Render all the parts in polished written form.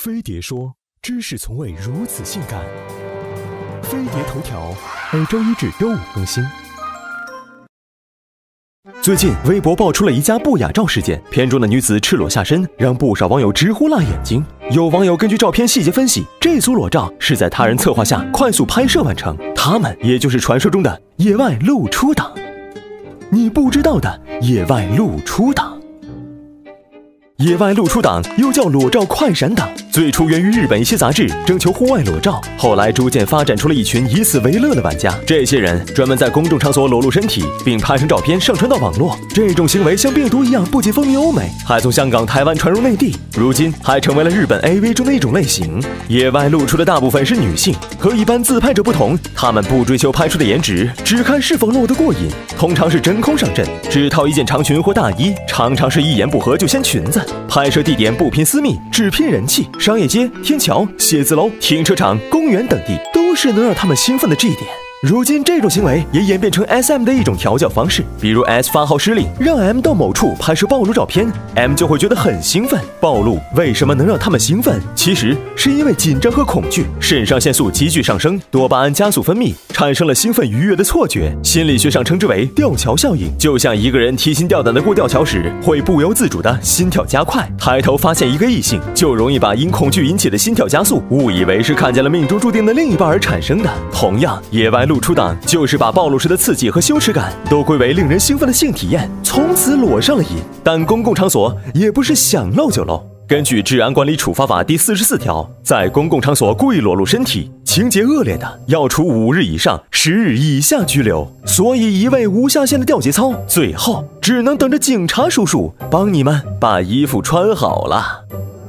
飞碟说：知识从未如此性感。飞碟头条每周一至周五更新。最近，微博爆出了一家不雅照事件，片中的女子赤裸下身，让不少网友直呼辣眼睛。有网友根据照片细节分析，这组裸照是在他人策划下快速拍摄完成，他们也就是传说中的野外露出党。你不知道的野外露出党。野外露出党又叫裸照快闪党，最初源于日本一些杂志征求户外裸照，后来逐渐发展出了一群以此为乐的玩家。这些人专门在公众场所裸露身体，并拍成照片上传到网络。这种行为像病毒一样，不仅风靡欧美，还从香港、台湾传入内地，如今还成为了日本 AV 中的一种类型。野外露出的大部分是女性，和一般自拍者不同，她们不追求拍出的颜值，只看是否露得过瘾，通常是真空上阵，只套一件长裙或大衣，常常是一言不合就掀裙子。拍摄地点不拼私密，只拼人气，商业街、天桥、写字楼、停车场、公园等地都是能让他们兴奋的G点。如今这种行为也演变成 SM 的一种调教方式，比如 S 发号施令，让 M 到某处拍摄暴露照片， M 就会觉得很兴奋。暴露为什么能让他们兴奋？其实是因为紧张和恐惧，肾上腺素急剧上升，多巴胺加速分泌，产生了兴奋愉悦的错觉，心理学上称之为吊桥效应。就像一个人提心吊胆的过吊桥时，会不由自主的心跳加快，抬头发现一个异性，就容易把因恐惧引起的心跳加速误以为是看见了命中注定的另一半而产生的。同样，野外露出党就是把暴露时的刺激和羞耻感都归为令人兴奋的性体验，从此裸上了瘾。但公共场所也不是想露就露。根据《治安管理处罚法》第44条，在公共场所故意裸露身体，情节恶劣的，要处5日以上10日以下拘留。所以一味无下限的吊节操，最后只能等着警察叔叔帮你们把衣服穿好了。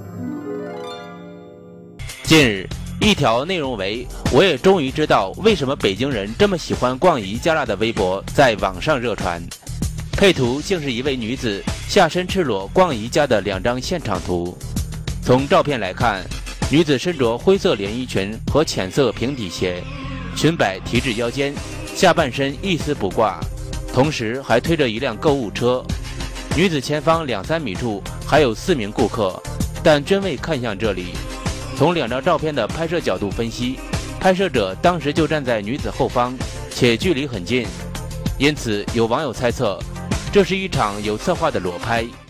近日，一条内容为“我也终于知道为什么北京人这么喜欢逛宜家啦”的微博在网上热传，配图竟是一位女子下身赤裸逛宜家的2张现场图。从照片来看，女子身着灰色连衣裙和浅色平底鞋，裙摆提至腰间，下半身一丝不挂，同时还推着一辆购物车。女子前方2-3米处还有4名顾客，但均未看向这里。从2张照片的拍摄角度分析，拍摄者当时就站在女子后方，且距离很近，因此有网友猜测，这是一场有策划的裸拍。